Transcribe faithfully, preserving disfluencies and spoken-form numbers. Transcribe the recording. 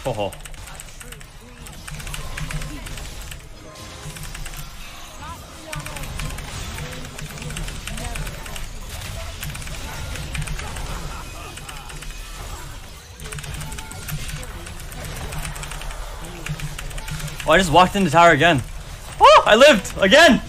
Oh. Oh, I just walked into tower again. Oh, I lived again.